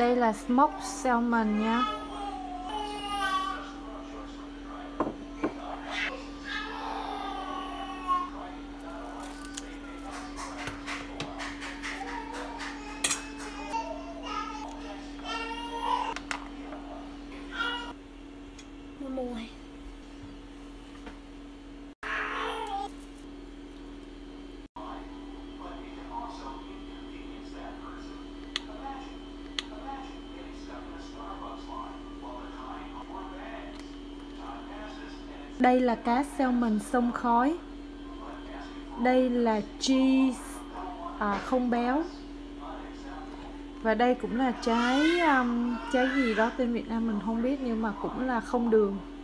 Đây là smoked salmon nha. Mùi. Đây là cá salmon xông khói. Đây là cheese không béo. Và đây cũng là trái gì đó tên Việt Nam mình không biết, nhưng mà cũng là không đường.